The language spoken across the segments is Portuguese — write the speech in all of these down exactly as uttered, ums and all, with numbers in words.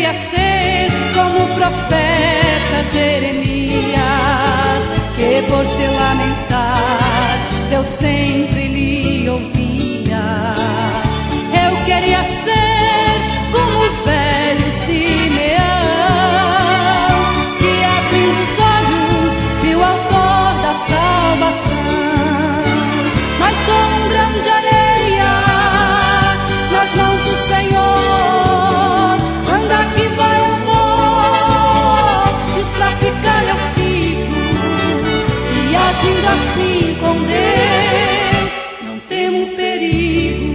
queria ser como o profeta Jeremias, que por se lamentar Deus sempre lhe ouvia. Eu queria ser como o velho Simeão, que abrindo os olhos viu o autor da salvação. Mas sou um grão de areia nas mãos do Senhor. Anda que vai eu vou, diz pra ficar eu fico. E agindo assim com Deus, não temo perigo.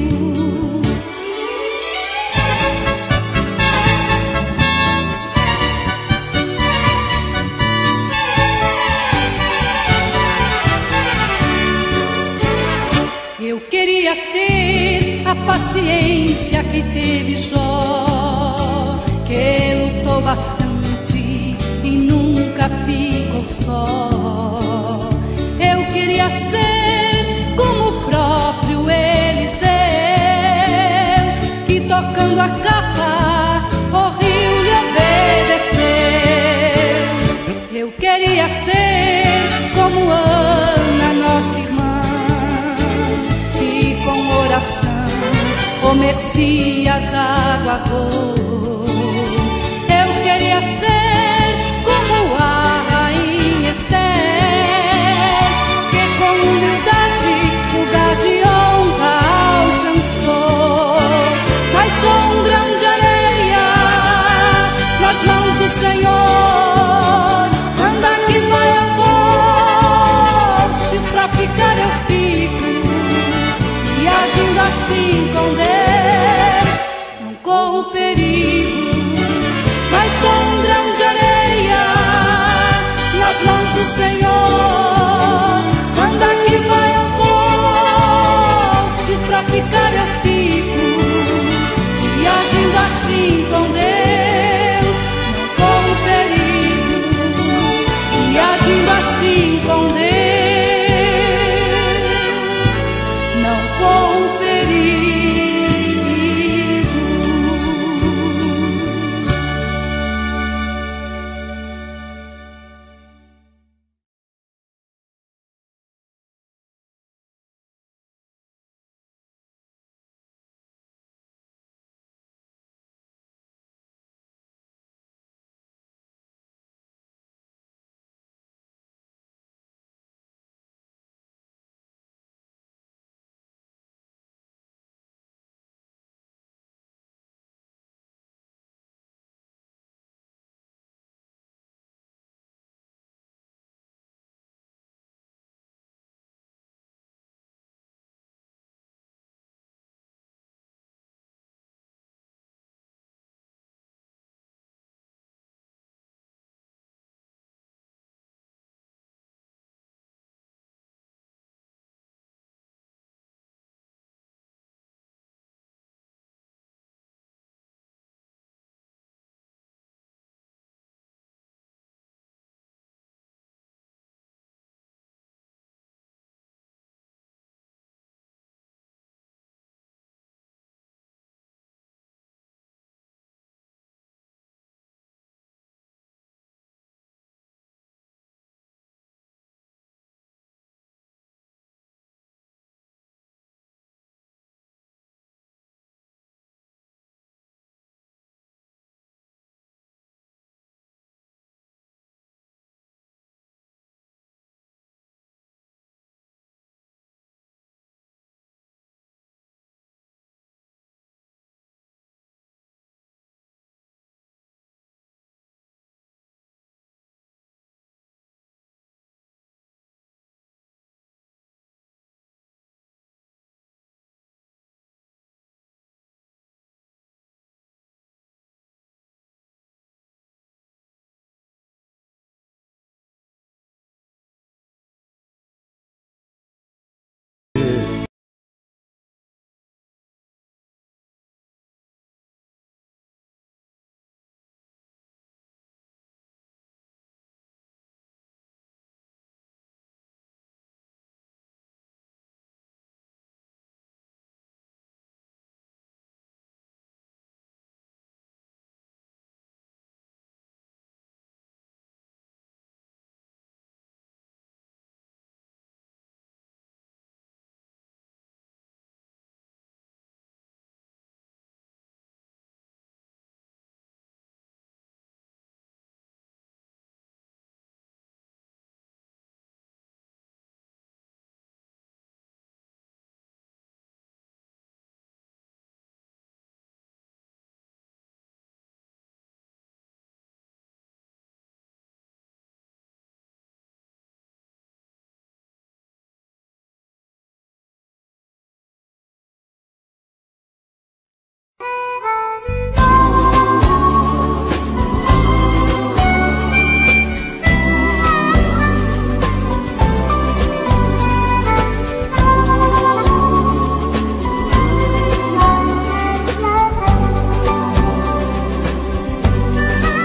Eu queria ter a paciência que teve Jó, que lutou bastante e nunca ficou só. Eu queria ser como o próprio Eliseu, que tocando a capa o rio lhe obedeceu. Eu queria ser como Ana, nossa irmã, que com oração o Messias aguardou. Eu queria ser como a rainha Esther, que com humildade lugar de honra alcançou. Mas sou um grande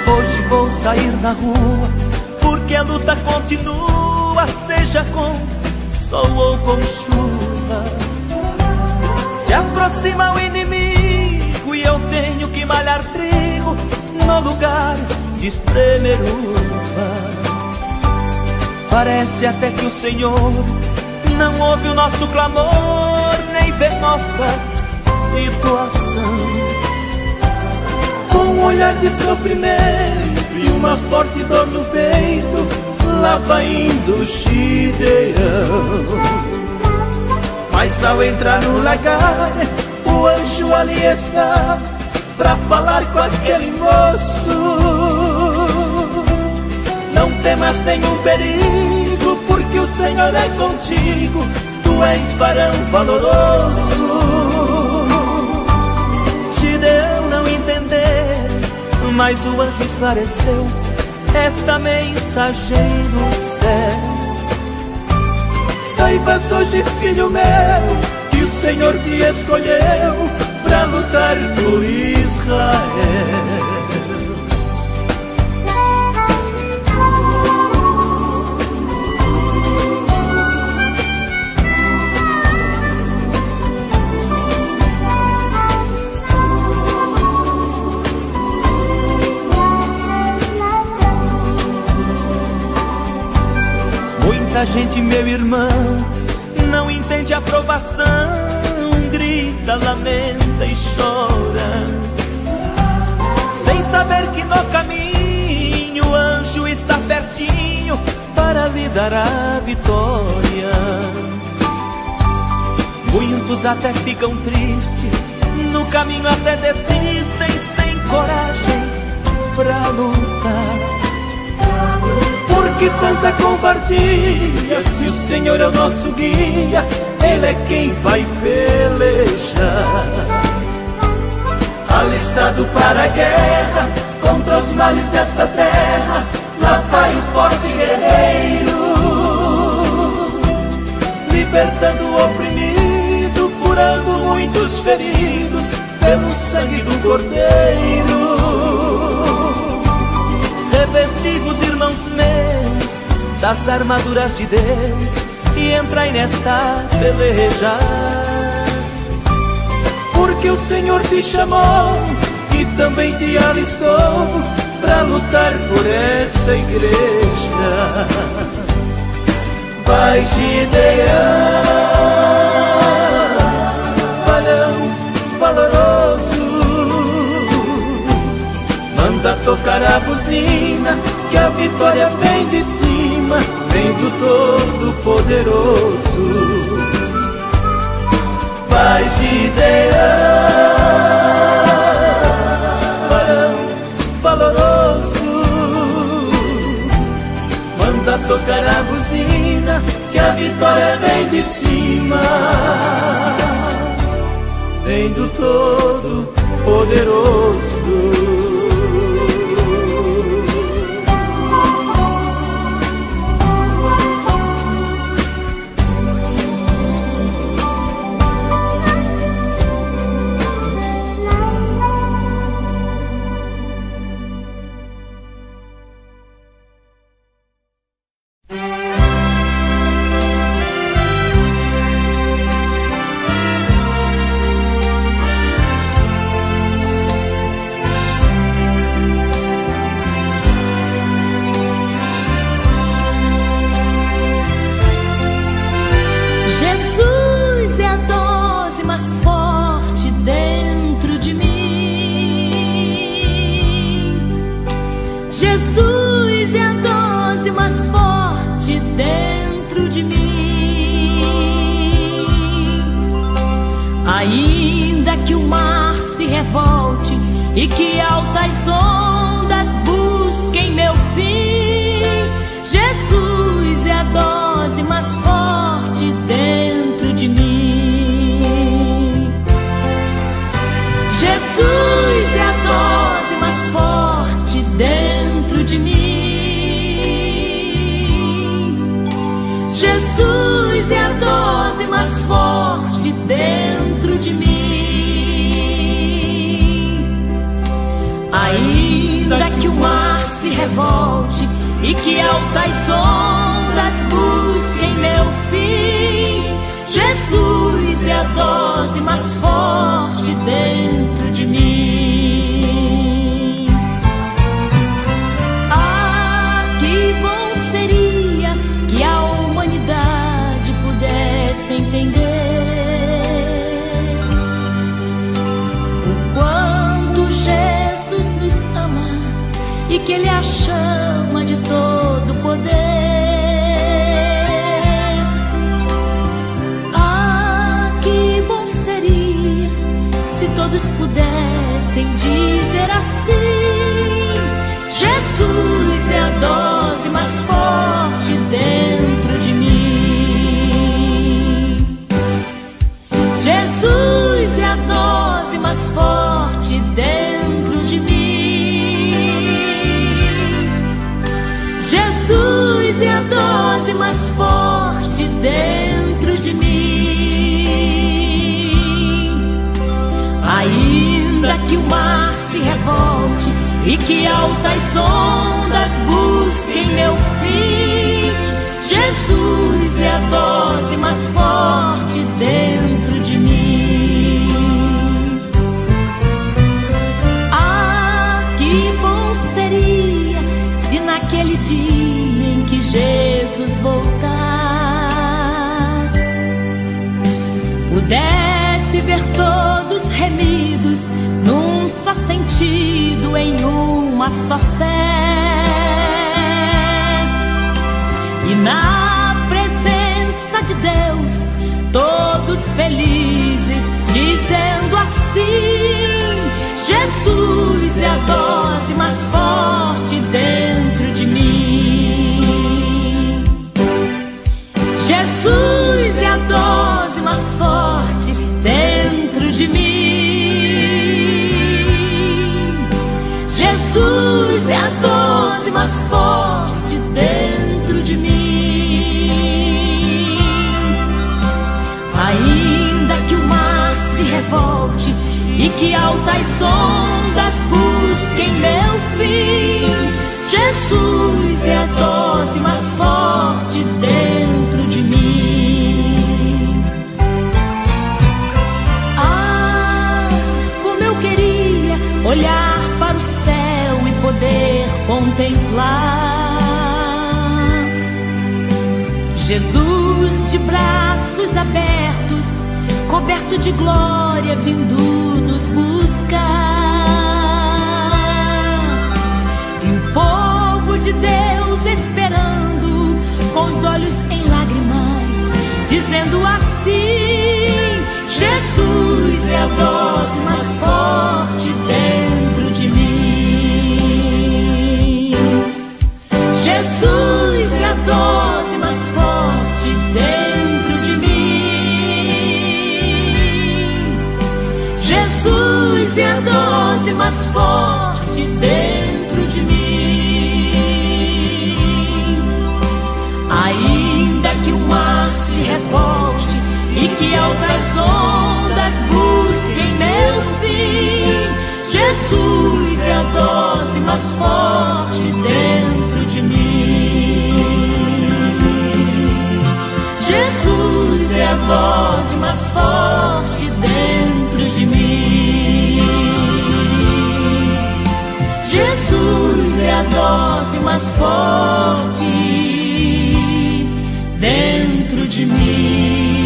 Hoje vou sair na rua, porque a luta continua, seja com sol ou com chuva. Se aproxima o inimigo e eu tenho que malhar trigo no lugar de espremer uva. Parece até que o Senhor não ouve o nosso clamor, nem vê nossa situação. Com um olhar de sofrimento e uma forte dor no peito, lá vai indo o Gideão. Mas ao entrar no lagar, o anjo ali está pra falar com aquele moço. Não temas nenhum perigo, porque o Senhor é contigo, tu és varão valoroso. Gideão não entendeu, mas o anjo esclareceu esta mensagem do céu. Saibas hoje, filho meu, que o Senhor te escolheu pra lutar por Israel. Muita gente, meu irmão, não entende a provação, grita, lamenta e chora, sem saber que no caminho o anjo está pertinho para lhe dar a vitória. Muitos até ficam tristes, no caminho até desistem, sem coragem pra lutar. Por que tanta covardia, se o Senhor é o nosso guia, Ele é quem vai pelejar. Alistado para a guerra, contra os males desta terra, lá vai o forte guerreiro, libertando o oprimido, curando muitos feridos, pelo sangue do Cordeiro. Revesti-vos, irmãos meus, das armaduras de Deus, e entrai nesta peleja. Porque o Senhor te chamou e também te alistou pra lutar por esta igreja. Vai, Gideão, varão valoroso, manda tocar a buzina, que a vitória vem de cima, vem do Todo-Poderoso. Vai, Gideão, varão valoroso, manda tocar a buzina, que a vitória vem de cima, vem do Todo-Poderoso. Ainda que o mar se revolte e que altas ondas busquem meu fim, Jesus é a dose mais forte dentro de mim. Jesus é a dose mais forte dentro de mim. Jesus é a dose mais forte dentro de mim. Ainda que o mar revolte e que altas ondas busquem meu fim. Jesus é a dose mais forte dentro de mim. Ah, que bom seria que a humanidade pudesse entender o quanto Jesus nos ama e que Ele a chama de todo poder. Todos pudessem dizer assim: Jesus é a dose mais forte dentro de mim. Jesus é a dose mais forte dentro de mim. Jesus é a dose mais forte dentro de mim. Ainda que o mar se revolte e que altas ondas busquem meu fim, Jesus é a dose mais forte dentro de mim. Ah, que bom seria se naquele dia em que Jesus voltar pudesse ver todos remidos num só sentido, em uma só fé, e na presença de Deus todos felizes, dizendo assim: Jesus é a dose mais forte dentro de mim. Jesus é a dose mais forte dentro de mim. Jesus é a dose mais forte dentro de mim. Ainda que o mar se revolte e que altas ondas busquem meu fim, Jesus é a dose mais forte dentro de mim. Ah, como eu queria olhar para o céu e poder contemplar Jesus de braços abertos, coberto de glória, vindo nos buscar. E o povo de Deus esperando, com os olhos em lágrimas, dizendo assim: Jesus é a dose mais forte dentro de mim. Jesus é a dose mais forte dentro de mim. Jesus é a dose mais forte dentro de mim. Ainda que o mar se revolte e que altas ondas busquem meu fim, Jesus é a dose mais forte dentro de mim. Jesus é a dose mais forte dentro de mim. Jesus é a dose mais forte dentro de mim.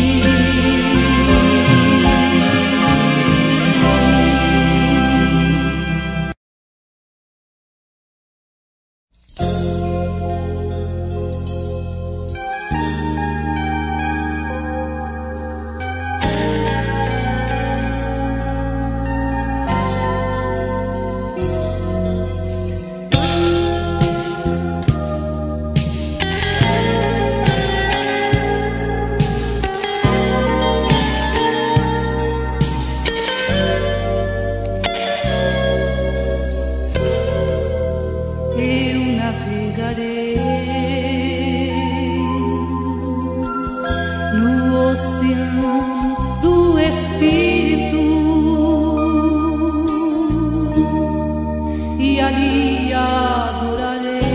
E ali adorarei.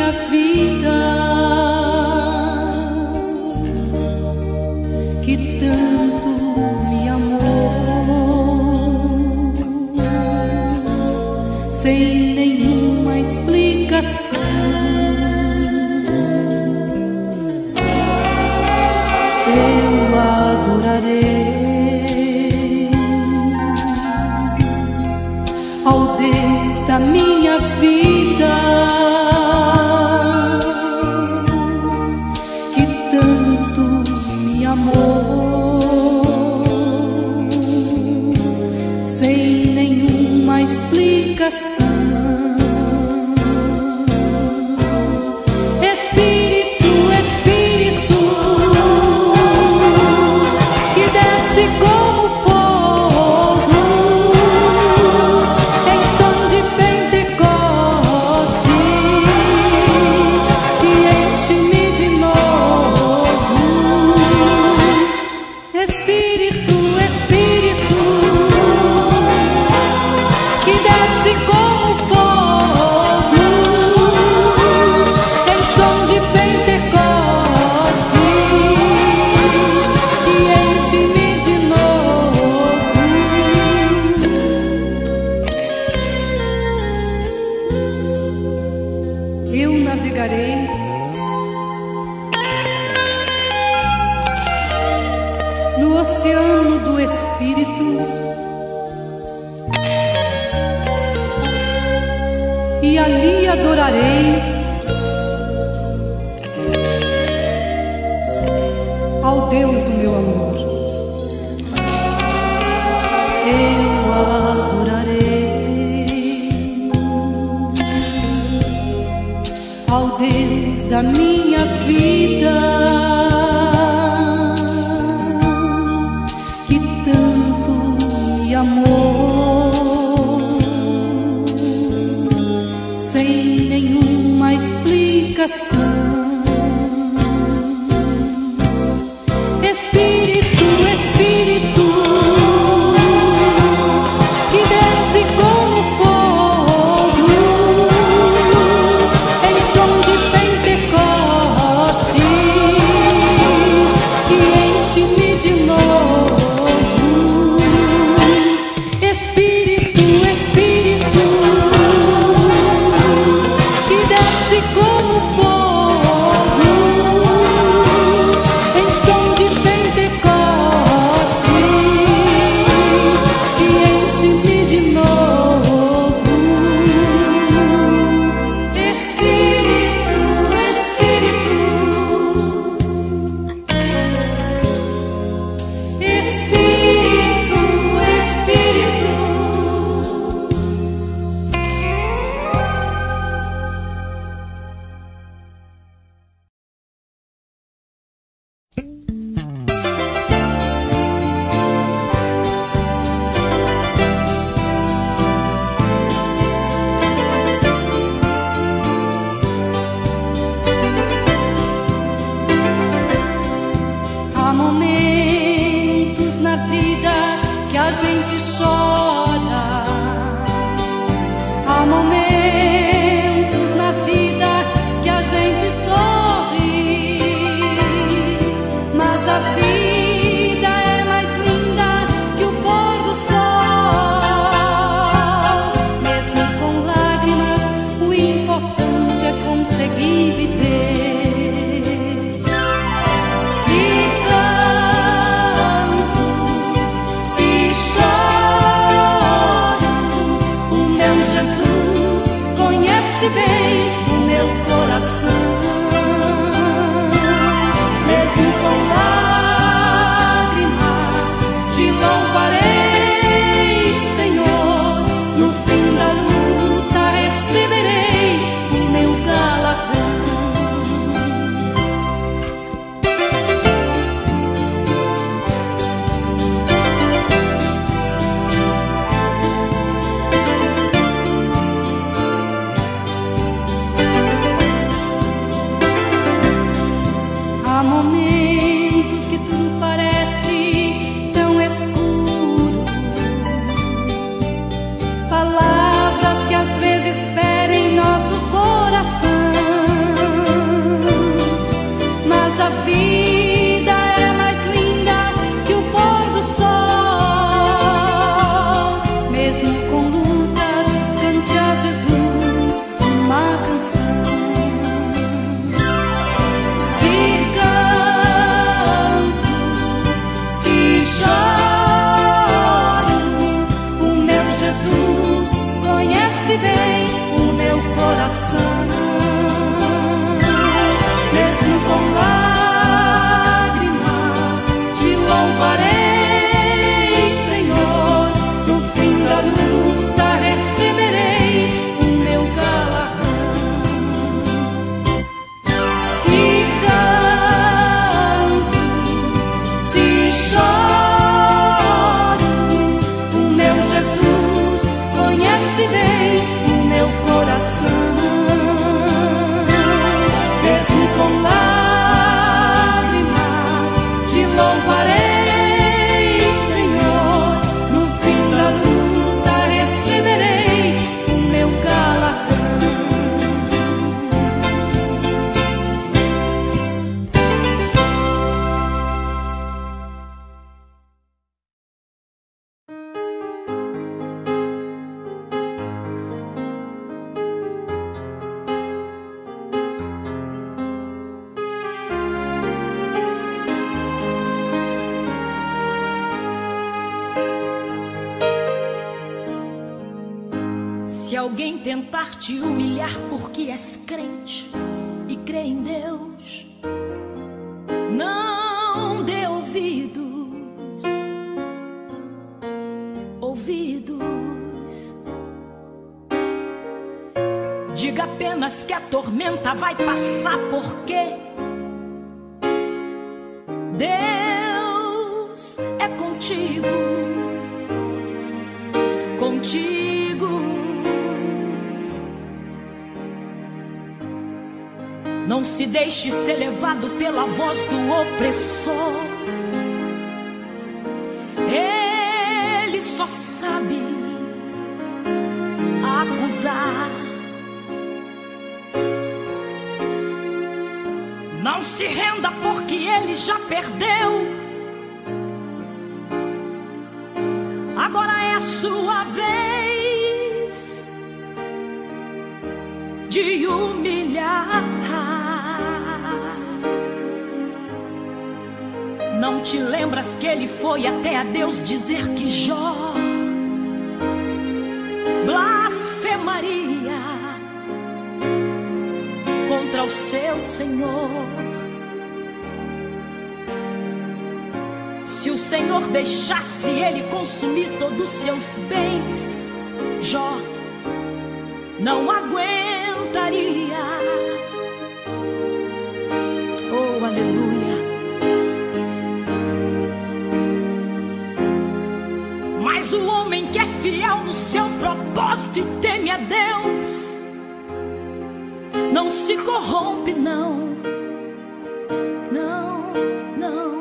minha vida, que tanto me amou, sem nenhuma explicação. Eu adorarei ao Deus da minha vida, que tanto me amou, sem nenhuma explicação. Eu navegarei no oceano do Espírito e ali adorarei ao Deus do meu amor. Eu adorarei ao Deus da minha vida, que tanto me amou, sem nenhuma explicação. Espírito, Espírito, que desce como fogo, em som de Pentecostes, que enche-me de novo. Espírito, Espírito, que desce como fogo, alguém tentar te humilhar porque és crente e crê em Deus, não dê ouvidos, ouvidos. Diga apenas que a tormenta vai passar, porque Deus é contigo, contigo. Não se deixe ser levado pela voz do opressor. Ele só sabe acusar. Não se renda porque ele já perdeu. Agora é a sua vez de humilhar. Não te lembras que ele foi até a Deus dizer que Jó blasfemaria contra o seu Senhor? Se o Senhor deixasse ele consumir todos os seus bens, Jó não aguentaria. Oh, aleluia. Mas o homem que é fiel no seu propósito e teme a Deus não se corrompe, não, não, não.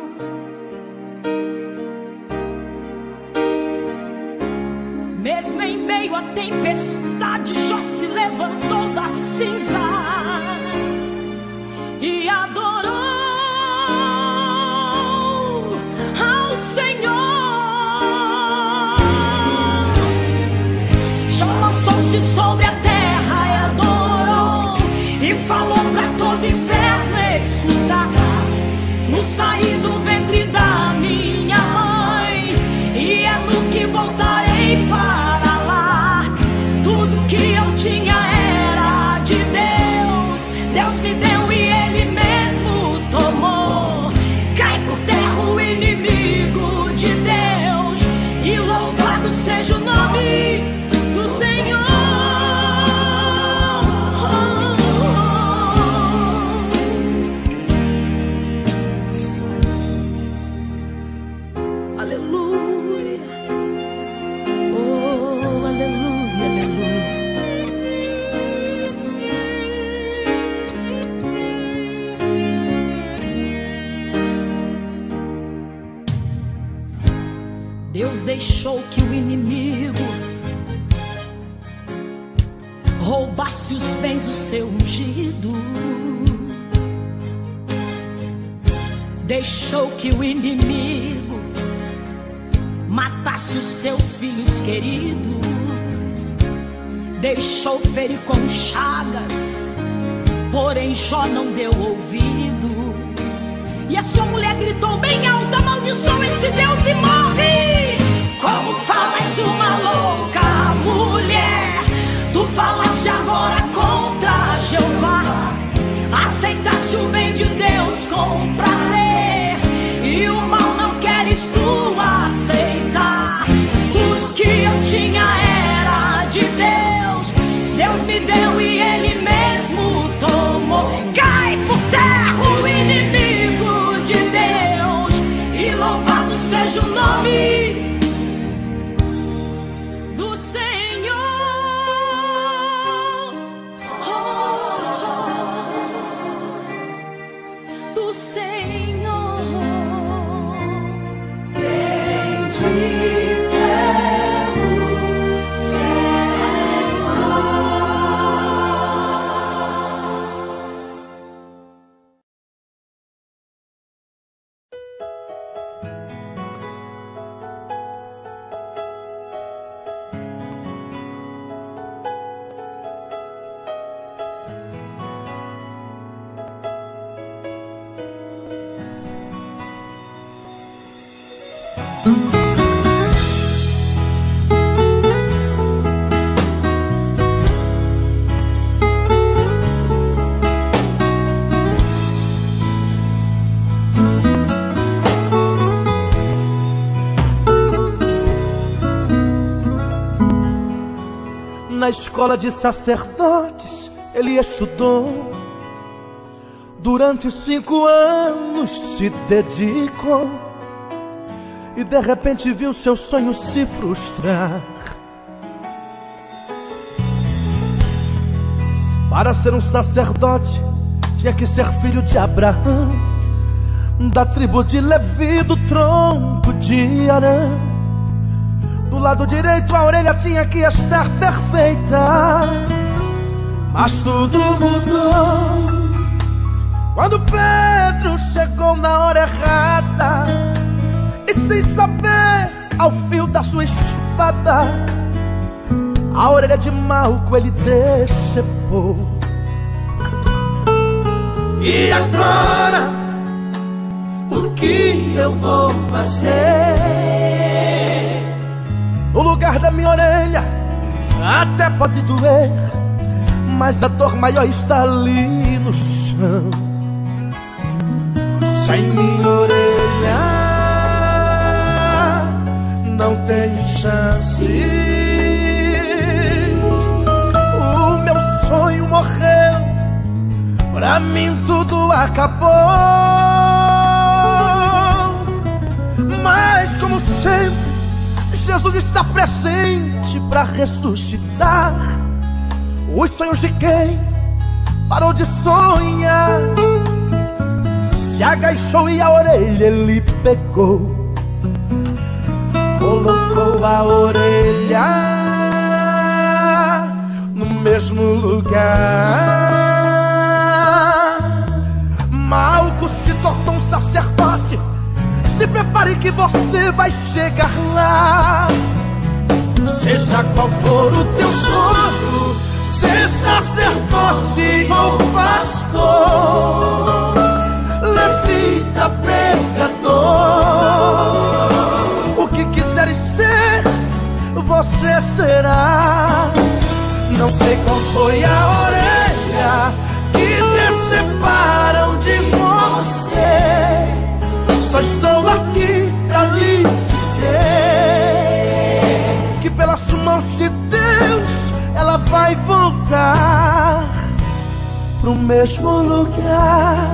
Mesmo em meio à tempestade, Jó se levantou das cinzas e adorou ao Senhor. Jó lançou-se sobre a terra e adorou, e falou pra todo inferno escutar: no sair do ventre da minha mãe, e é no que voltarei para lá. Tudo que eu tinha era de Deus, Deus me deu e Ele mesmo tomou. Cai por terra o inimigo de Deus, e louvado seja o nome do Senhor. Deus deixou que o inimigo roubasse os bens do seu ungido. Deixou que o inimigo matasse os seus filhos queridos. Deixou ferir com chagas, porém Jó não deu ouvido. E a sua mulher gritou bem alto: amaldiçoa esse Deus e morre. Como falas uma louca mulher, tu falaste agora contra Jeová. Aceitaste o bem de Deus com prazer, e o mal não queres tu aceitar. Tudo que eu tinha era de Deus, Deus me deu e Ele mesmo tomou. Cai por terra o inimigo de Deus, e louvado seja o nome do Senhor. Oh, do Senhor. Bendito é o Senhor. Na escola de sacerdotes ele estudou, durante cinco anos se dedicou, e de repente viu seu sonho se frustrar. Para ser um sacerdote tinha que ser filho de Abraão, da tribo de Levi, do tronco de Arão. Do lado direito a orelha tinha que estar perfeita, mas tudo mudou quando Pedro chegou na hora errada, e sem saber, ao fio da sua espada, a orelha de Malco ele decepou. E agora, o que eu vou fazer? No lugar da minha orelha até pode doer, mas a dor maior está ali no chão. Sem minha orelha não tenho chance. O meu sonho morreu, pra mim tudo acabou. Mas como sempre, Jesus está presente para ressuscitar os sonhos de quem parou de sonhar. Se agachou e a orelha ele pegou, colocou a orelha no mesmo lugar. Malco se tornou um sacerdote. Se prepare que você vai chegar lá. Seja qual for o teu sonho, ser sacerdote ou pastor, levita, pregador, o que quiseres ser, você será. Não sei qual foi a orelha que te separam de você, só estou aqui pra lhe dizer que pelas mãos de Deus ela vai voltar pro mesmo lugar.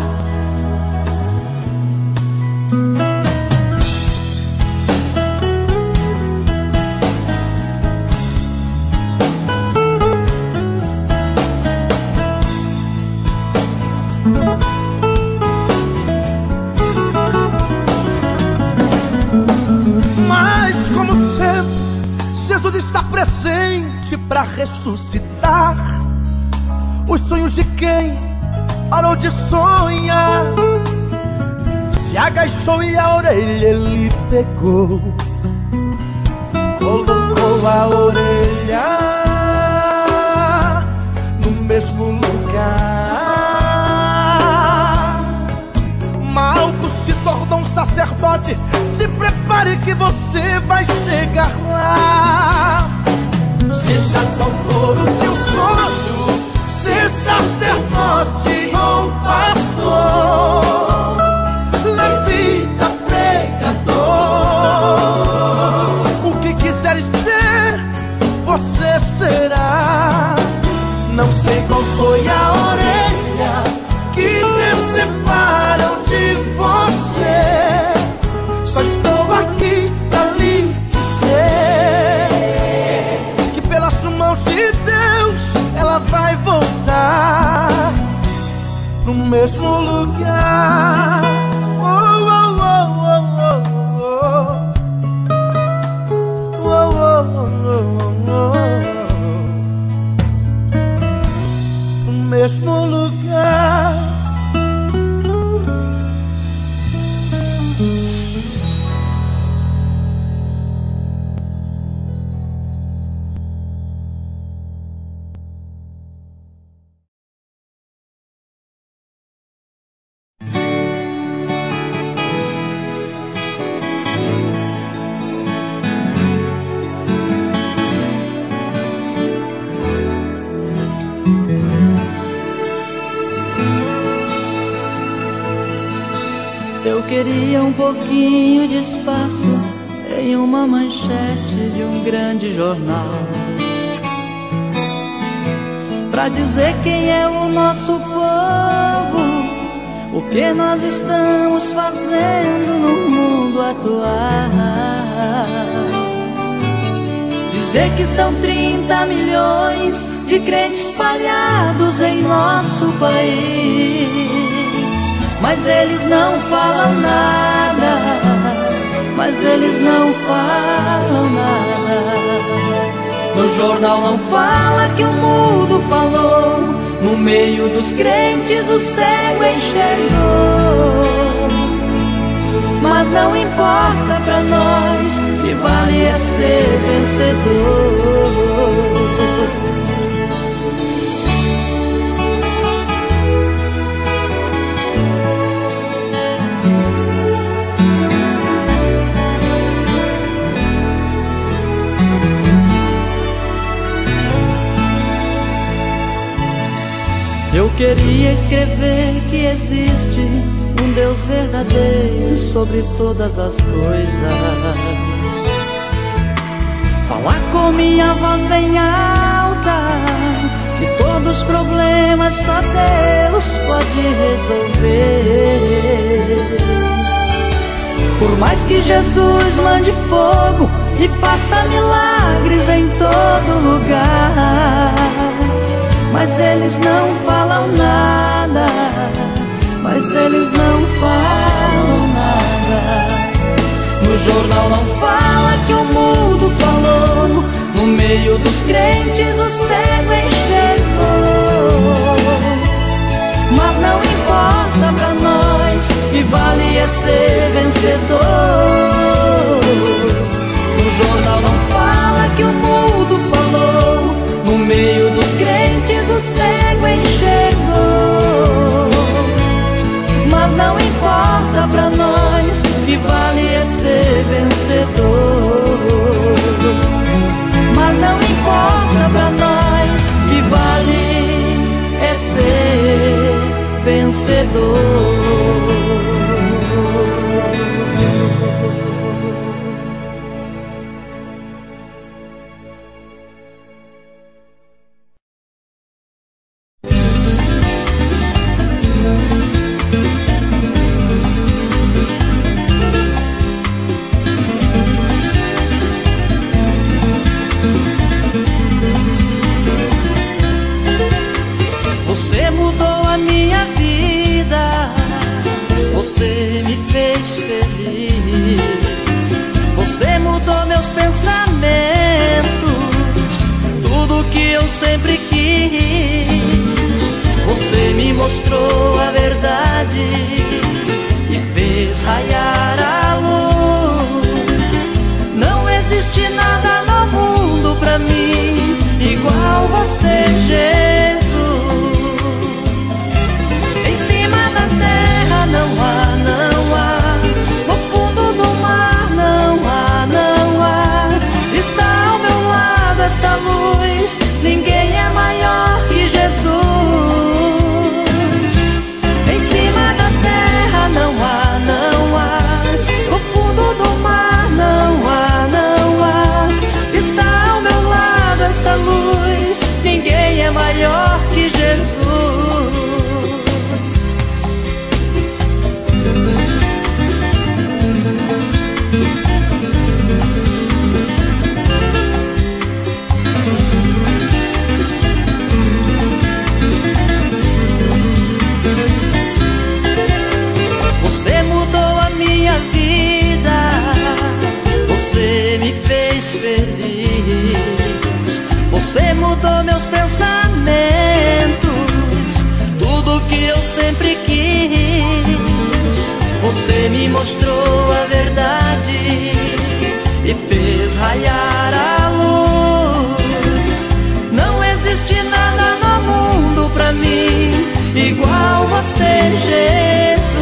Mas como sempre, Jesus está presente para ressuscitar os sonhos de quem parou de sonhar. Se agachou e a orelha ele pegou, colocou a orelha no mesmo lugar. Malco se tornou um sacerdote. Se prepare que você vai chegar lá. Seja qual for o teu sonho, ser sacerdote ou pastor, levita, pregador, o que quiseres ser, você será. Não sei qual foi a orelha que te separam de você, só estou aqui pra lhe dizer que pelas mãos de Deus ela vai voltar pro mesmo lugar. Oh, oh, oh, oh, oh, oh, oh, oh, oh, pro mesmo lugar. Eu queria um pouquinho de espaço em uma manchete de um grande jornal. pra dizer quem é o nosso povo, o que nós estamos fazendo no mundo atual. Dizer que são trinta milhões de crentes espalhados em nosso país, mas eles não falam nada, mas eles não falam nada. No jornal não fala que o mudo falou, no meio dos crentes o cego enxergou. Mas não importa pra nós, que vale é ser vencedor. Eu queria escrever que existe um Deus verdadeiro sobre todas as coisas, falar com minha voz bem alta, que todos os problemas só Deus pode resolver. Por mais que Jesus mande fogo e faça milagres em todo lugar, mas eles não falam nada, mas eles não falam nada. No jornal não fala que o mudo falou, no meio dos crentes o cego enxergou. Mas não importa pra nós, que vale é ser vencedor. No jornal não fala que o mudo falou, no meio dos crentes o cego enxergou. Mas não importa pra nós, que vale é ser vencedor. Mas não importa pra nós, que vale é ser vencedor. Você mudou a minha vida, você me fez feliz, você mudou meus pensamentos, tudo que eu sempre quis. Você me mostrou a verdade e fez raiar a luz. Não existe nada no mundo pra mim igual você, Jesus. Em cima da terra não há, não há, no fundo do mar não há, não há. Está ao meu lado esta luz, ninguém é maior que Jesus. Em cima da terra não há, não há, no fundo do mar não há, não há. Está ao meu lado esta luz, ninguém é maior que Jesus. Você mudou a minha vida, você me fez feliz, você mudou meus pensamentos, tudo que eu sempre quis. Você me mostrou a verdade e fez raiar a luz. Não existe nada no mundo pra mim igual você, Jesus.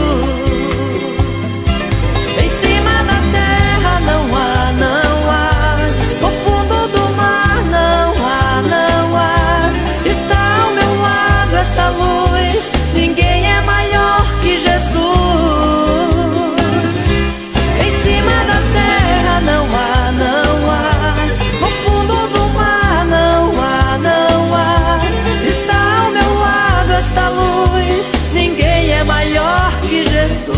Em cima da terra não há, não há, no fundo do mar não há, não há. Está ao meu lado esta luz, ninguém é maior que Jesus. Em cima da terra não há, não há, no fundo do mar não há, não há. Está Jesus.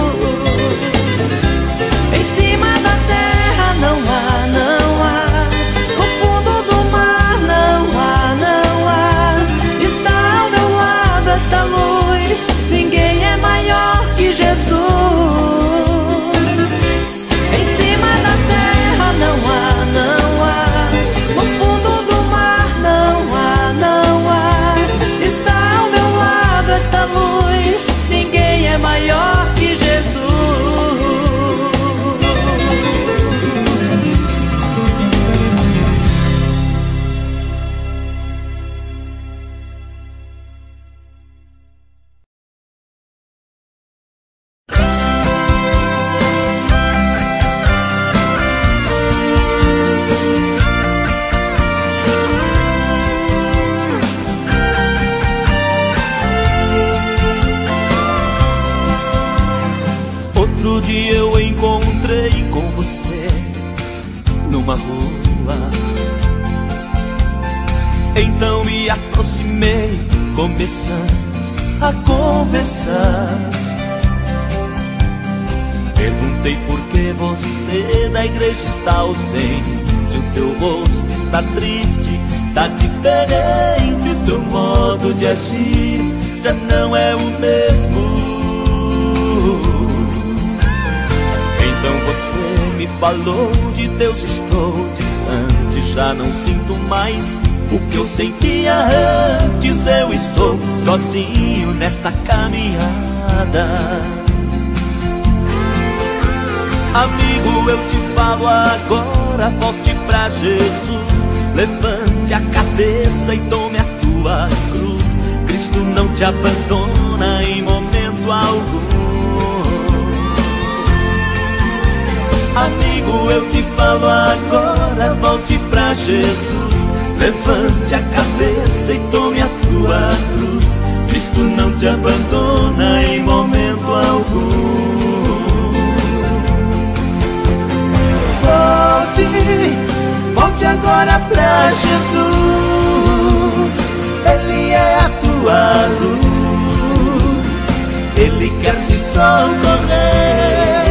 Em cima da terra não há, não há. No fundo do mar não há, não há. Está ao meu lado esta luz, ninguém é maior que Jesus. Em cima da terra não há, não há. No fundo do mar não há, não há. Está ao meu lado esta luz, ninguém é maior que Jesus. Outro dia eu encontrei com você numa rua. Então me aproximei, começamos a conversar. Perguntei por que você da igreja está ausente. O teu rosto está triste, está diferente. O teu modo de agir já não é o mesmo. Então você me falou de Deus, estou distante, já não sinto mais o que eu sentia antes. Eu estou sozinho nesta caminhada. Amigo, eu te falo agora, volte pra Jesus. Levante a cabeça e tome a tua cruz. Cristo não te abandona em momento algum. Amigo, eu te falo agora, volte pra Jesus. Levante a cabeça e tome a tua cruz. Cristo não te abandona em momento algum. Volte, volte agora pra Jesus. Ele é a tua luz, Ele quer te socorrer.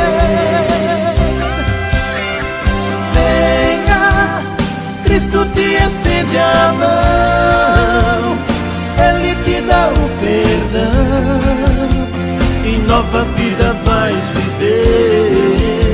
Cristo te estende a mão, Ele te dá o perdão e nova vida vais viver.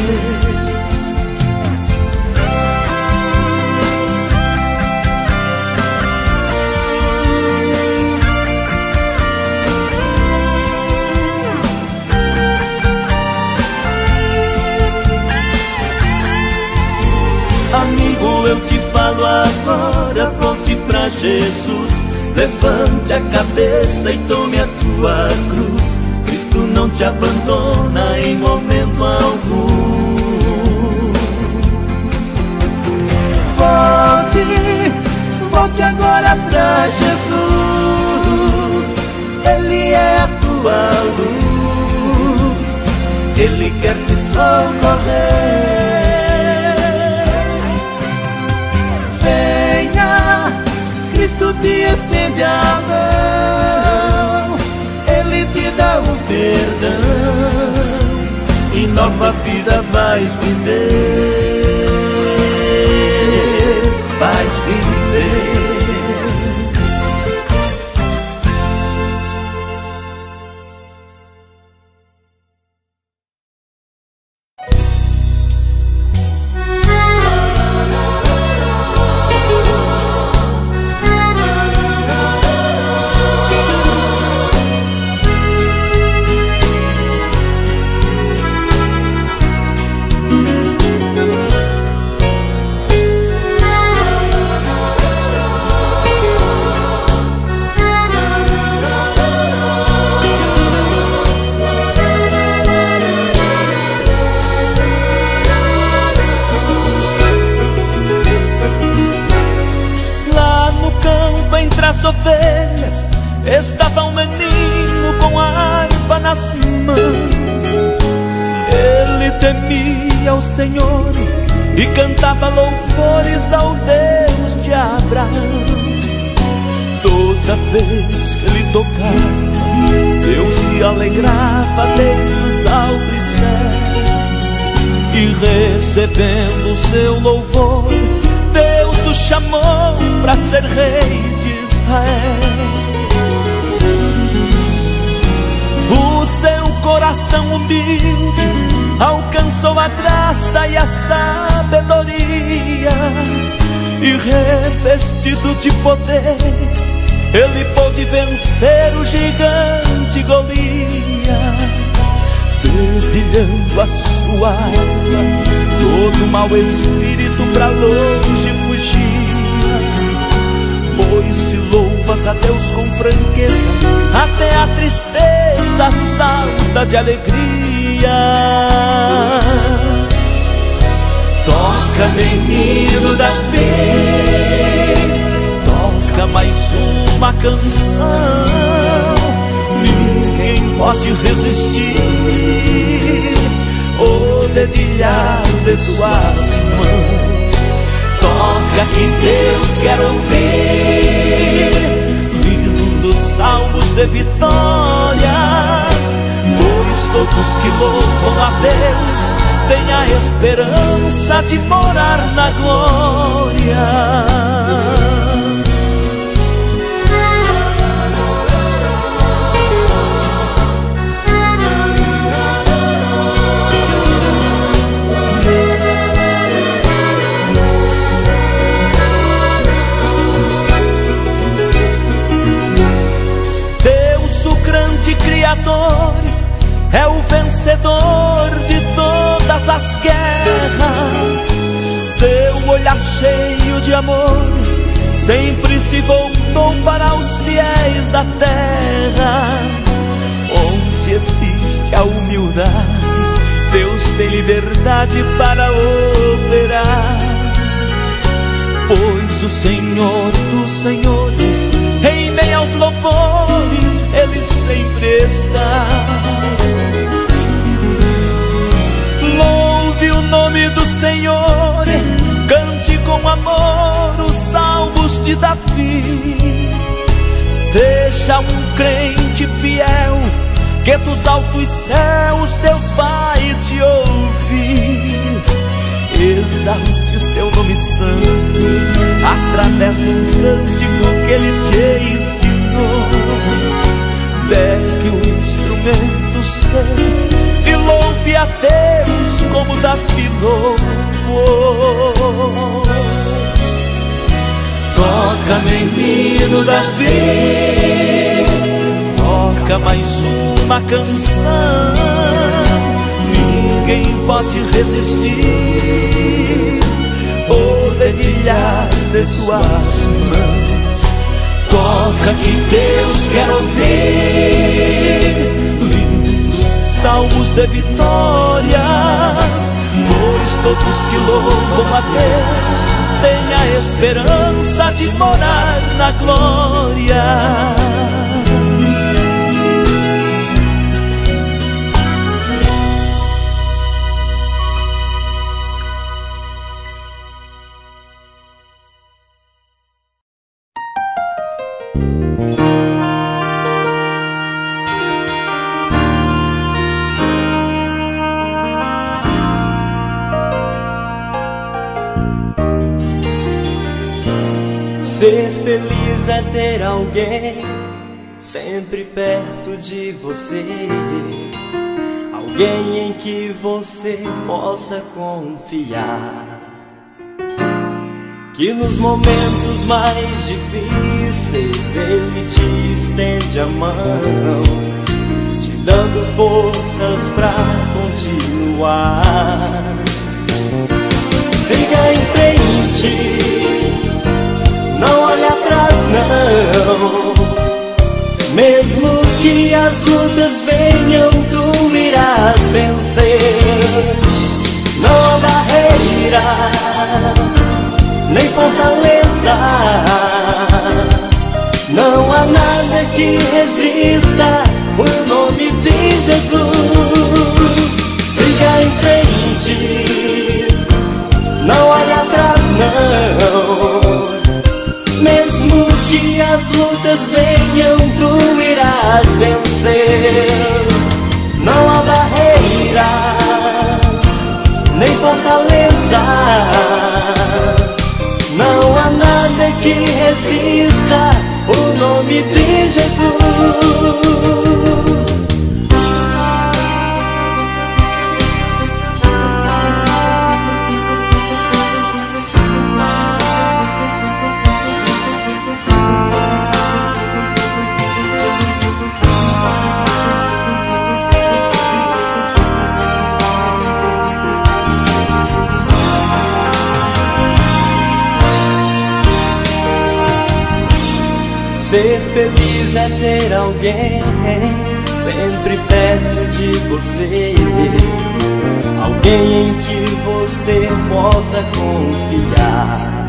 Amigo, eu te falo agora, volte pra Jesus. Levante a cabeça e tome a tua cruz. Cristo não te abandona em momento algum. Volte, volte agora pra Jesus. Ele é a tua luz, Ele quer te socorrer. Cristo te estende a mão, Ele te dá o perdão e nova vida vais viver, vais viver. Ovelhas, estava um menino com a harpa nas mãos. Ele temia o Senhor e cantava louvores ao Deus de Abraão. Toda vez que ele tocava, Deus se alegrava, Moisés. E recebendo seu louvor, Deus o chamou para ser rei de Israel. O seu coração humilde alcançou a graça e a sabedoria, e revestido de poder, ele pôde vencer o gigante Golias. Dedilhando a sua arma, todo mau espírito pra longe fugia. Pois se louvas a Deus com franqueza, até a tristeza salta de alegria. Toca, menino da fé, toca mais uma canção. Ninguém pode resistir o dedilhar de tuas mãos. Toca que Deus quer ouvir lindos salmos de vitórias, pois todos que louvam a Deus têm a esperança de morar na glória. Criador é o vencedor de todas as guerras. Seu olhar cheio de amor sempre se voltou para os fiéis da terra. Onde existe a humildade, Deus tem liberdade para operar. Pois o Senhor dos senhores, em meio aos louvores, Ele sempre está. Louve o nome do Senhor, cante com amor os salmos de Davi. Seja um crente fiel, que dos altos céus Deus vai te ouvir. Exalte seu nome santo através do cântico que Ele te ensinou. Pegue o instrumento seu e louve a Deus como Davi louvou. Toca, menino Davi, toca mais uma canção. Ninguém pode resistir o dedilhar de tuas mãos. Toca que Deus quer ouvir lindos salmos de vitórias, pois todos que louvam a Deus têm a esperança de morar na glória. Ser feliz é ter alguém sempre perto de você, alguém em que você possa confiar, que nos momentos mais difíceis Ele te estende a mão, te dando forças pra continuar. Siga em frente, não olhe atrás não. Mesmo que as lutas venham, tu irás vencer. Não há barreiras, nem fortaleza, não há nada que resista o nome de Jesus. Siga em frente, não olhe atrás não. Mesmo que as lutas venham, tu irás vencer. Não há barreiras, Ser feliz é ter alguém sempre perto de você, alguém em que você possa confiar.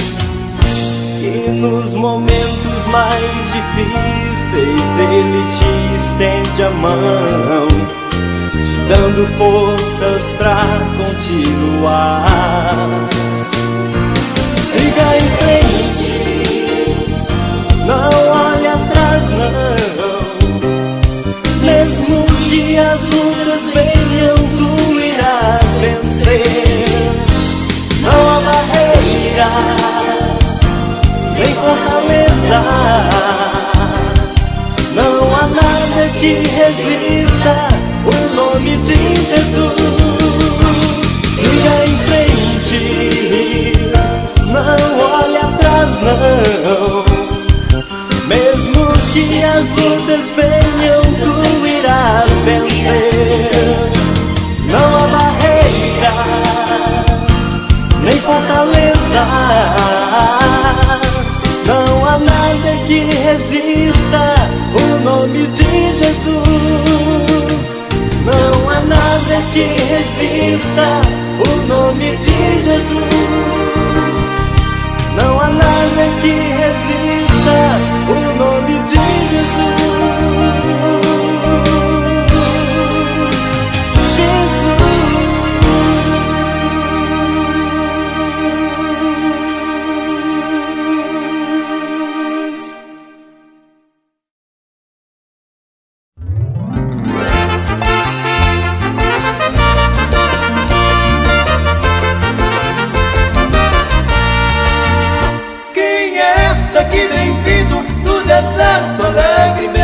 E nos momentos mais difíceis ele te estende a mão, te dando forças pra continuar. Siga em frente, não olhe atrás não. Mesmo que as lutas venham, tu irás vencer. Não há barreiras nem fortalezas, não há nada que resista o nome de Jesus. Siga em frente, não olhe atrás não. Mesmo que as lutas venham, tu irás vencer. Não há barreiras nem fortalezas, não há nada que resista o nome de Jesus. Não há nada que resista o nome de Jesus. Não há nada que resista o nome de Jesus. Jesus. Que vem vindo do deserto alegremente,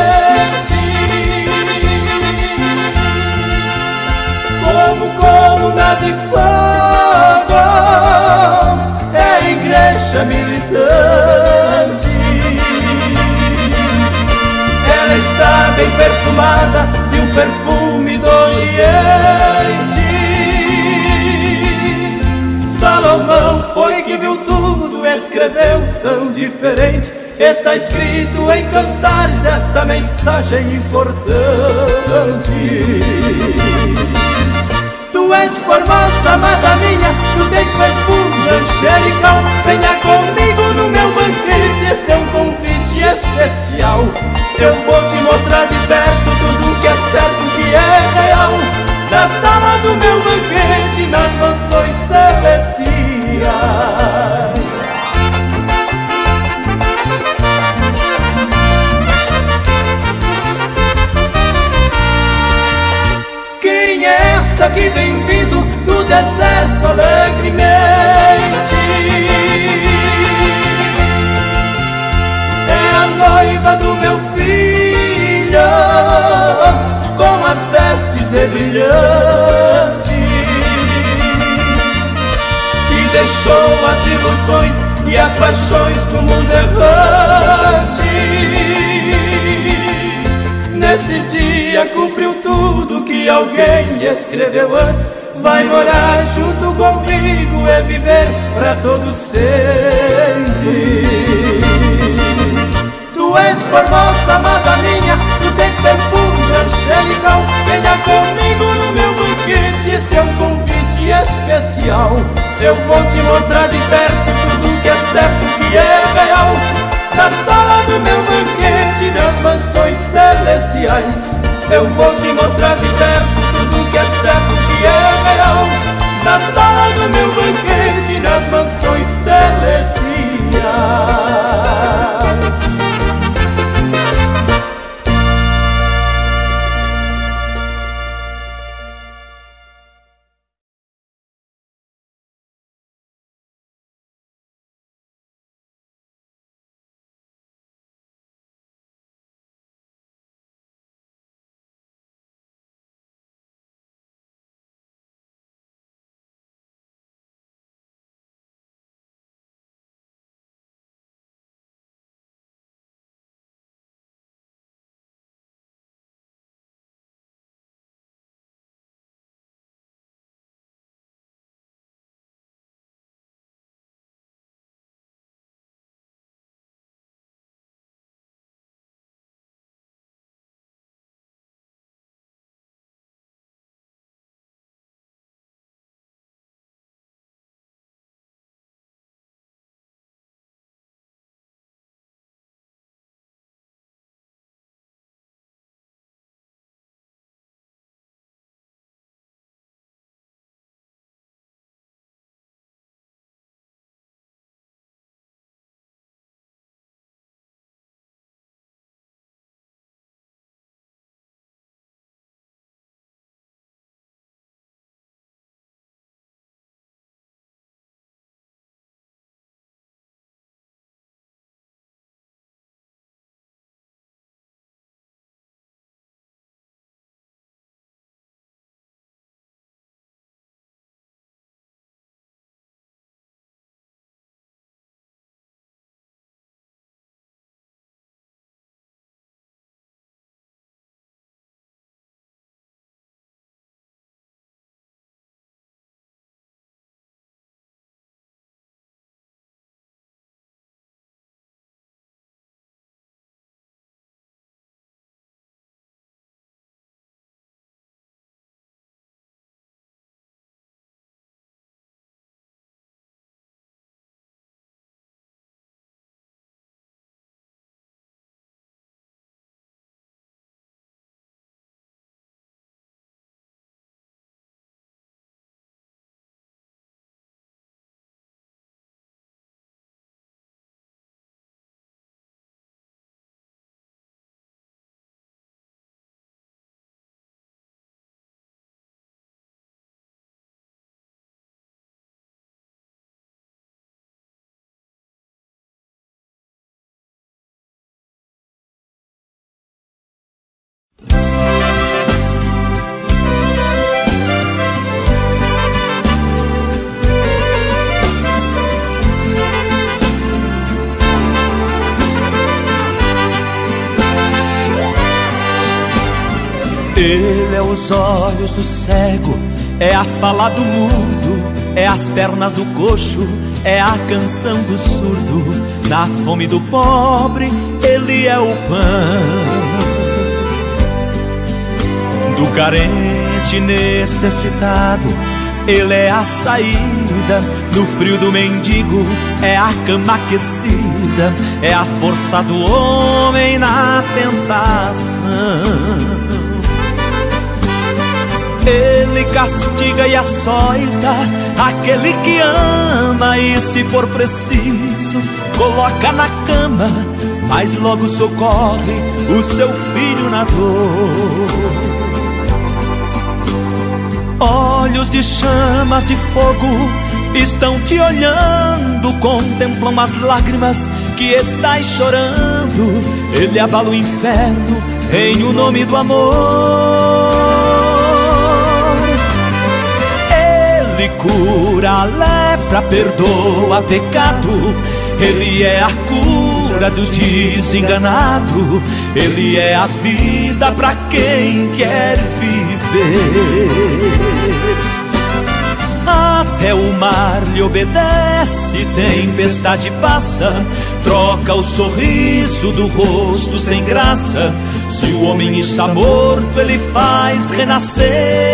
como coluna de fogo, é a igreja militante. Ela está bem perfumada de um perfume do Oriente. Salomão foi que viu tudo, escreveu tão diferente. Está escrito em Cantares esta mensagem importante. Tu és formosa, amada minha, tu tens perfume angelical. Venha comigo no meu banquete, este é um convite especial. Eu vou te mostrar de perto tudo que é certo, que é real. Na sala do meu banquete, nas mansões celestiais. Quem é esta que vem vindo do deserto alegremente? É a noiva do meu filho, com as vestes de brilhante, que deixou as ilusões e as paixões do mundo errante. Nesse dia cumpriu tudo que alguém escreveu antes. Vai morar junto comigo e viver pra todo sempre. Tu és formosa, amada minha, tu tens perfume angelical. Venha comigo no meu banquete, este é um convite especial. Eu vou te mostrar de perto tudo que é certo, que é real. Na sala do meu banquete, nas mansões celestiais. Eu vou te mostrar de perto tudo que é certo, que é real. Na sala do meu banquete, nas mansões celestiais. Ele é os olhos do cego, é a fala do mudo, é as pernas do coxo, é a canção do surdo. Na fome do pobre, Ele é o pão. Do carente necessitado, Ele é a saída. No frio do mendigo, é a cama aquecida, é a força do homem na tentação. Ele castiga e açoita aquele que ama, e se for preciso, coloca na cama, mas logo socorre o seu filho na dor. Olhos de chamas de fogo estão te olhando, contemplam as lágrimas que estás chorando. Ele abala o inferno em o nome do amor. Ele cura a lepra, perdoa pecado. Ele é a cura do desenganado. Ele é a vida para quem quer viver. Até o mar lhe obedece, tempestade passa, troca o sorriso do rosto sem graça. Se o homem está morto, ele faz renascer.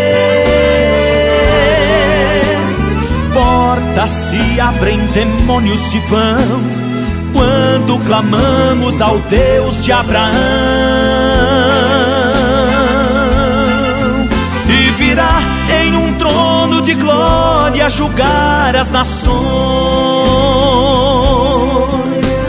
Portas se abrem, demônios se vão, quando clamamos ao Deus de Abraão. E virá em um trono de glória julgar as nações.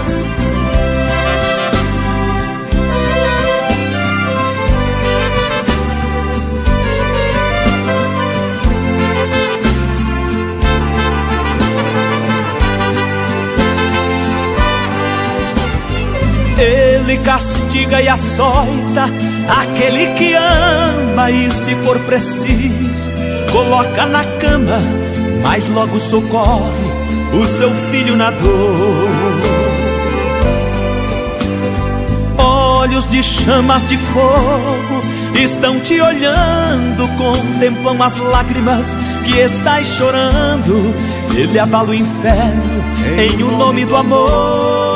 Ele castiga e açoita aquele que ama, e se for preciso, coloca na cama, mas logo socorre o seu filho na dor. Olhos de chamas de fogo estão te olhando, contemplam as lágrimas que estás chorando. Ele abala o inferno em o nome do amor.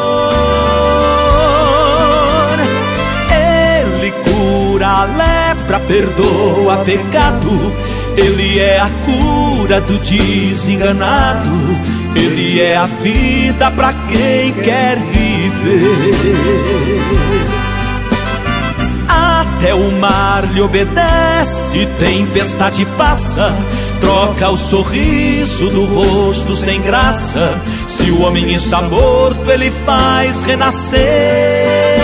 Ele cura a lepra, perdoa pecado. Ele é a cura do desenganado. Ele é a vida para quem quer viver. Até o mar lhe obedece, tempestade passa, troca o sorriso do rosto sem graça. Se o homem está morto, ele faz renascer.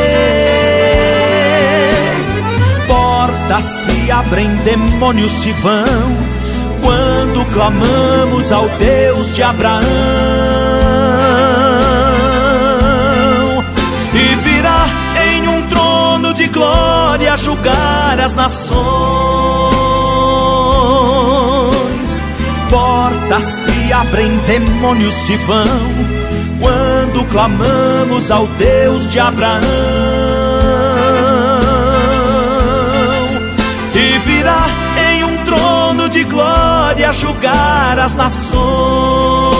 Portas se abrem, demônios se vão, quando clamamos ao Deus de Abraão. E virá em um trono de glória julgar as nações. Portas se abrem, demônios se vão, quando clamamos ao Deus de Abraão. E virá em um trono de glória julgar as nações.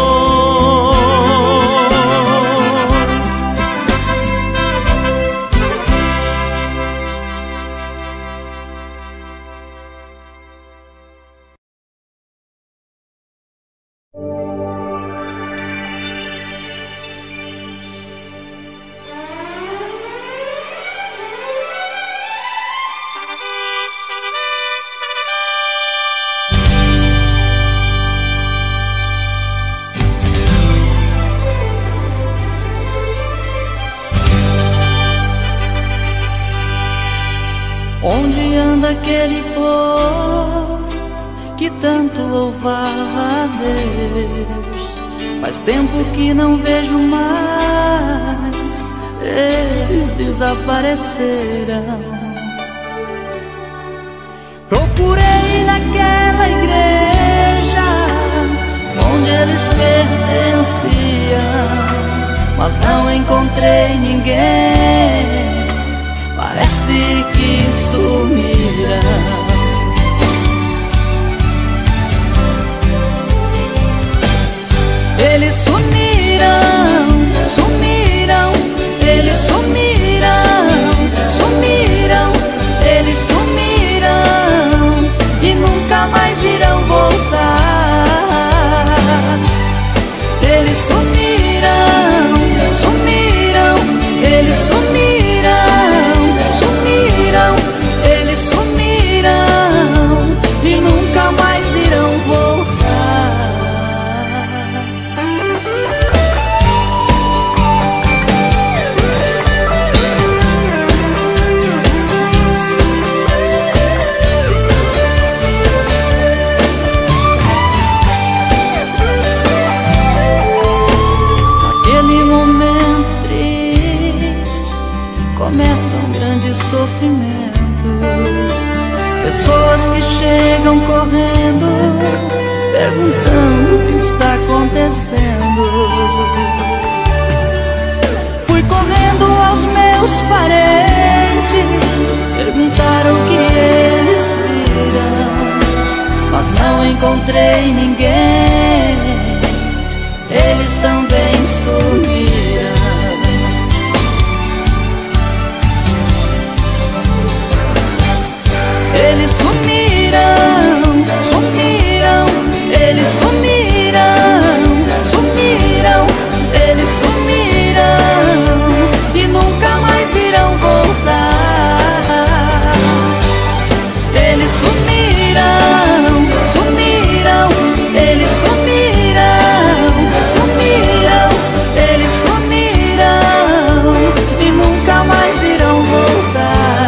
Onde anda aquele povo que tanto louvava a Deus? Faz tempo que não vejo mais, eles desapareceram. Procurei naquela igreja onde eles pertenciam, mas não encontrei ninguém. Parece que sumiram. pessoas que chegam correndo, perguntando o que está acontecendo. Fui correndo aos meus parentes, perguntar o que eles viram, mas não encontrei ninguém, eles também sumiram. Eles sumiram, sumiram, eles sumiram, sumiram, eles sumiram e nunca mais irão voltar. Eles sumiram, sumiram, eles sumiram, sumiram, eles sumiram e nunca mais irão voltar.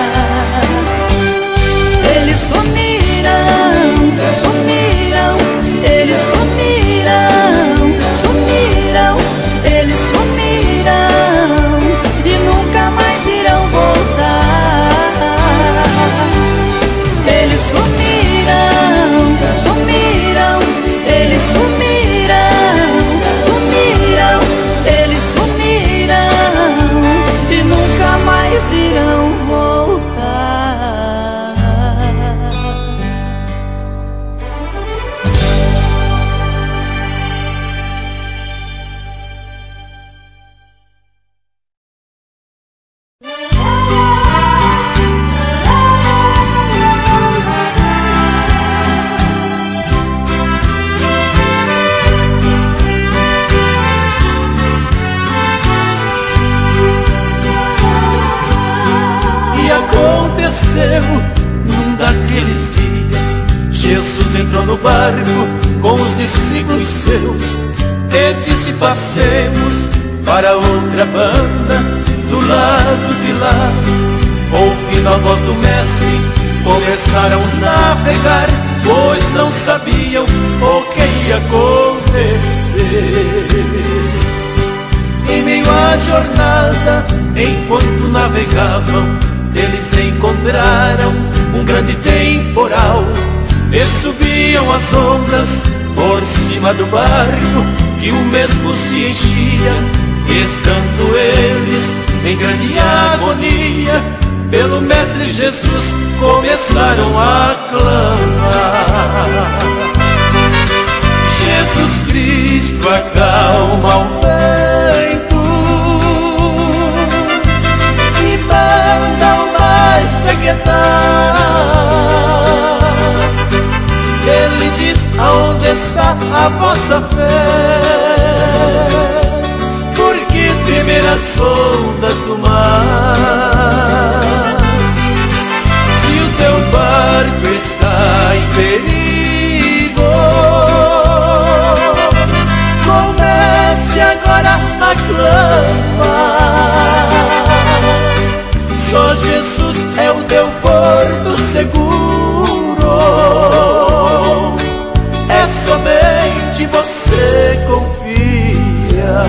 Eles sumiram, sumiram, eles sumiram, sumiram, eles sumiram e nunca mais irão voltar. Eles sumiram, sumiram, eles sumiram, sumiram, eles sumiram e nunca mais irão voltar. Num daqueles dias, Jesus entrou no barco com os discípulos seus e disse: passemos para outra banda do lado de lá. Ouvindo a voz do mestre, começaram a navegar, pois não sabiam o que ia acontecer. Em meio à jornada, enquanto navegavam, eles encontraram um grande temporal e subiam as ondas por cima do barco, que o mesmo se enchia. Estando eles em grande agonia, pelo Mestre Jesus começaram a clamar: Jesus Cristo, acalma o vento e manda o mar se aquietar. Ele diz: aonde está a vossa fé? Por que temer as ondas do mar? Se o teu barco está em perigo, comece agora a clamar. Só Jesus é o teu porto seguro, é somente você confia.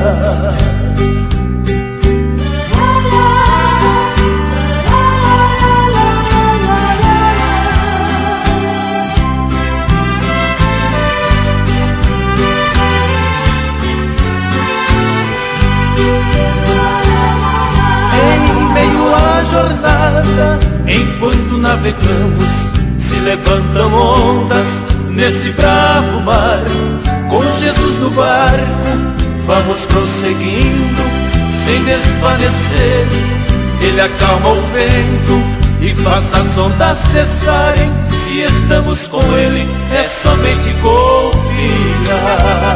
Jornada, enquanto navegamos, se levantam ondas neste bravo mar. Com Jesus no barco, vamos prosseguindo sem desvanecer. Ele acalma o vento e faz as ondas cessarem. Se estamos com Ele, é somente confiar.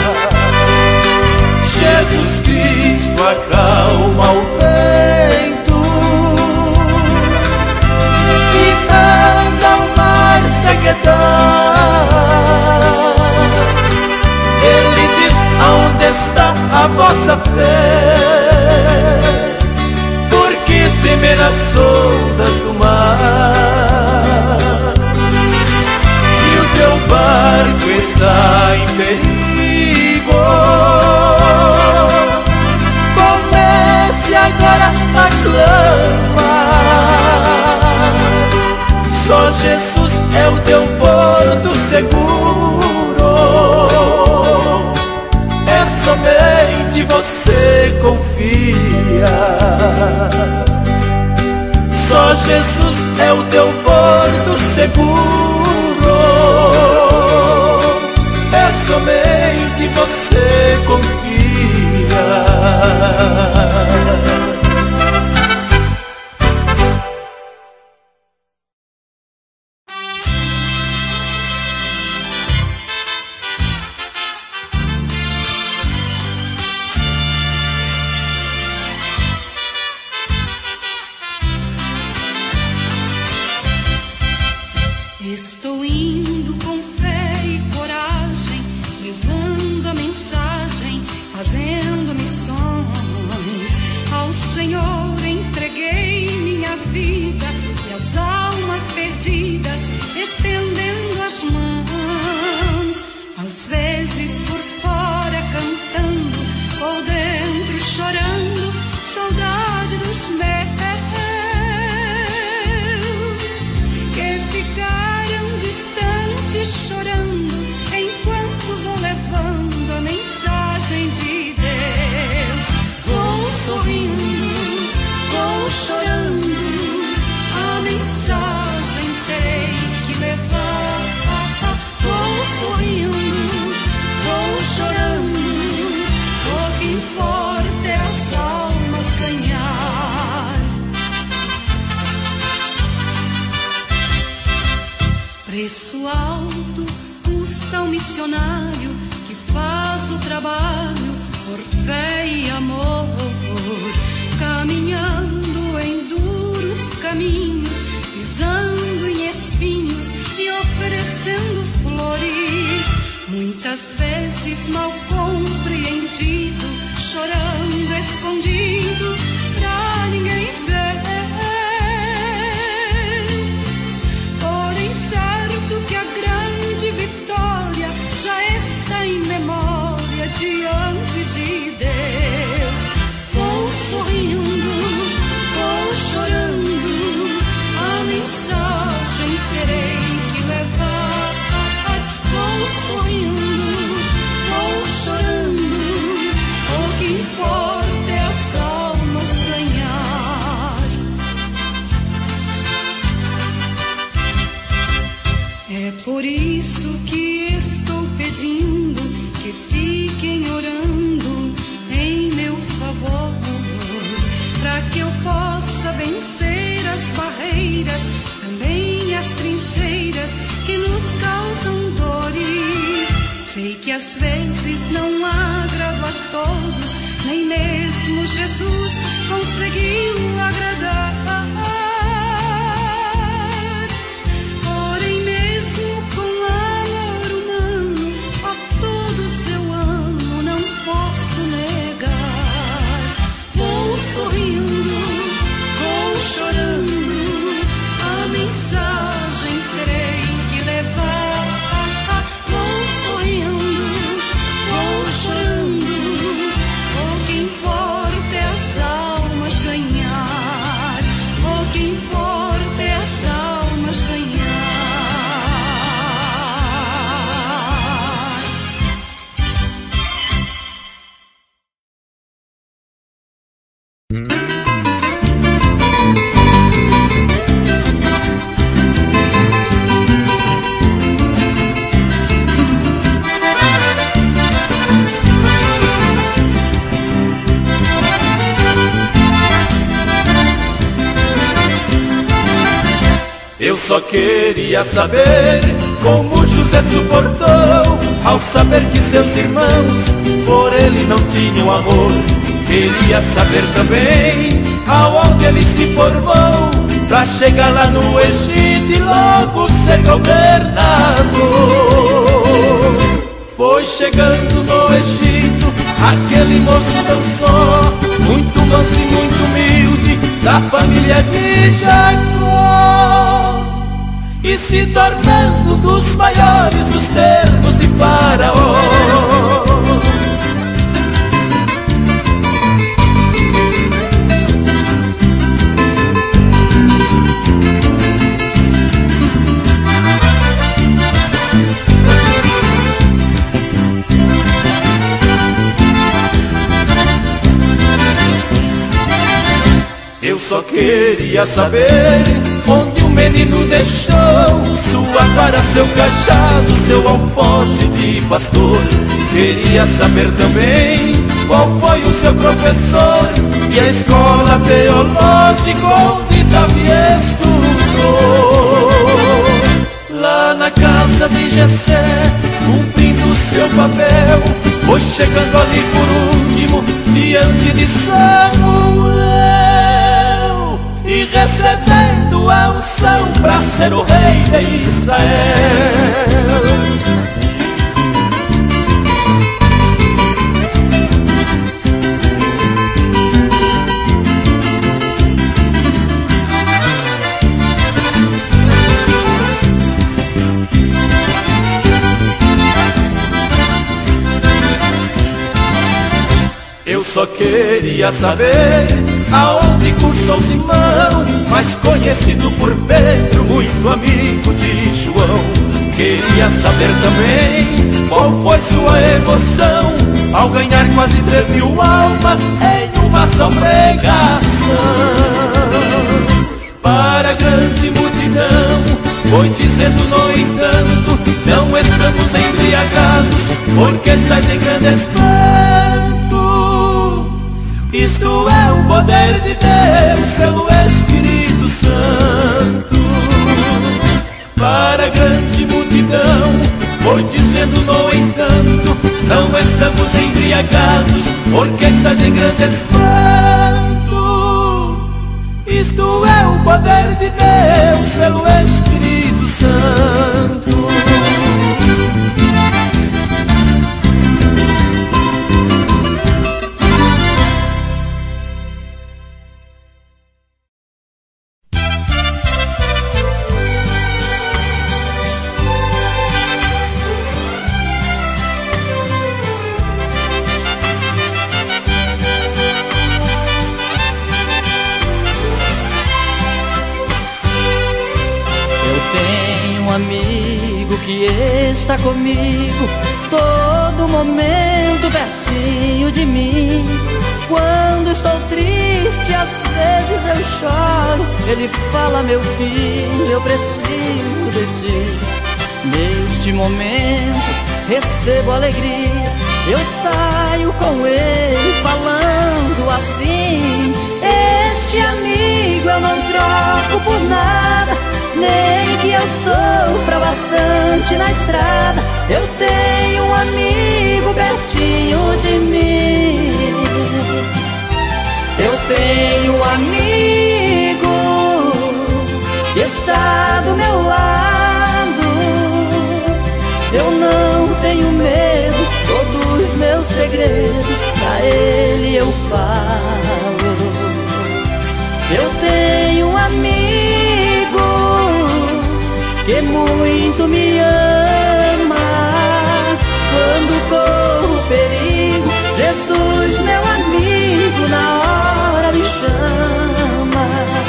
Jesus Cristo acalma o vento e manda o mar se aquietar. Ele diz: aonde está a vossa fé? Por que temer as ondas do mar? Se o teu barco está em perigo, comece agora a clamar. Só Jesus é o teu porto seguro. É somente você confia. Só Jesus é o teu porto seguro. É somente você confia. Estou indo com fé e coragem, levando a mensagem, fazendo missões. Ao Senhor entreguei minha vida e as almas perdidas, estendendo as mãos. Às vezes por fora cantando, ou dentro chorando, saudade dos meus que ficaram distantes, chorando, enquanto vou levando a mensagem de Deus. Vou sorrindo, vou chorando, a mensagem terei que levar. Vou sorrindo, vou chorando, o que importa é as almas ganhar. Preço alto custa um missionário que faz o trabalho por fé e amor, caminhando em duros caminhos, pisando em espinhos e oferecendo flores. Muitas vezes mal compreendido, chorando escondido pra ninguém ver. Que a grande vitória já está em memória diante de Deus. Vou sorrindo, vou chorando, a mensagem terei que levar. Vou sorrindo, vou chorando, o que importa é as almas ganhar. É por isso que estou pedindo que fiquem orando em meu favor, para que eu possa vencer as barreiras, também as trincheiras que nos causam dores. Sei que às vezes não agrado a todos, nem mesmo Jesus conseguiu agradar. Sorrindo, vou chorando, a mensagem terei que levar. Vou sorrindo, vou chorando, o que importa é as almas ganhar. O que importa é as almas ganhar. Eu só queria saber como José suportou ao saber que seus irmãos por ele não tinham amor. Queria saber também aonde ele se formou pra chegar lá no Egito e logo ser governador. Foi chegando no Egito aquele moço tão só, muito manso e muito humilde, da família de Jacó, e se tornando um dos maiores dos termos de Faraó. só queria saber onde o menino deixou sua vara, seu cajado, seu alforje de pastor. Queria saber também qual foi o seu professor e a escola teológica onde Davi estudou. Lá na casa de Jessé, cumprindo seu papel, foi chegando ali por último diante de Samuel e recebendo a unção para ser o rei de Israel. Eu só queria saber aonde cursou Simão, mais conhecido por Pedro, muito amigo de João. Queria saber também qual foi sua emoção ao ganhar quase três mil almas em uma só pregação. Para a grande multidão foi dizendo, no entanto, não estamos embriagados, porque estás em grande espanto. Isto é o poder de Deus pelo Espírito Santo. Para a grande multidão foi dizendo, no entanto, não estamos embriagados, porque estás em grande espanto. Isto é o poder de Deus pelo Espírito Santo. Está comigo todo momento, pertinho de mim. Quando estou triste, às vezes eu choro. Ele fala, meu filho, eu preciso de ti. Neste momento recebo alegria, eu saio com ele falando assim: este amigo eu não troco por nada, nem que eu sofra bastante na estrada. Eu tenho um amigo pertinho de mim. Eu tenho um amigo que está do meu lado. Eu não tenho medo, todos os meus segredos pra ele eu falo. Eu tenho um amigo que muito me ama. Quando corro perigo, Jesus, meu amigo, na hora me chama.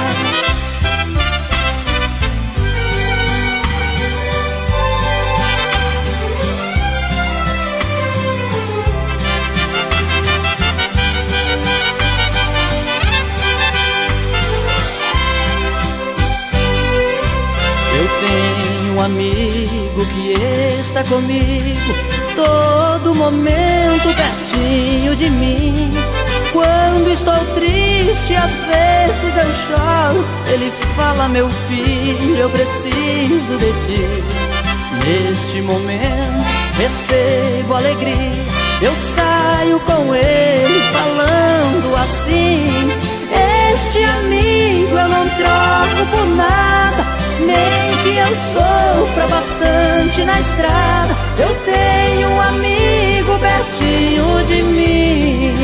Eu tenho um amigo que está comigo todo momento, pertinho de mim. Quando estou triste, às vezes eu choro. Ele fala, meu filho, eu preciso de ti. Neste momento recebo alegria, eu saio com ele falando assim: este amigo eu não troco por nada, nem que eu sofra bastante na estrada. Eu tenho um amigo pertinho de mim.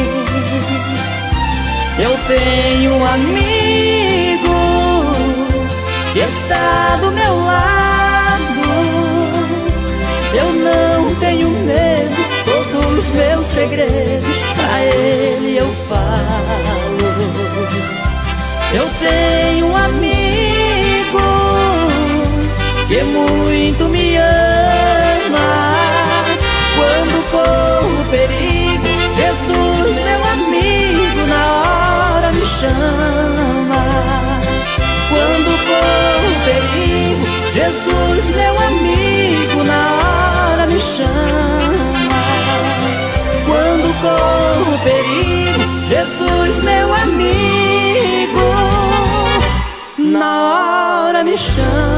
Eu tenho um amigo que está do meu lado. Eu não tenho medo, todos os meus segredos pra ele eu falo. Eu tenho um amigo que muito me ama. Quando corro perigo, Jesus, meu amigo, na hora me chama. me chama.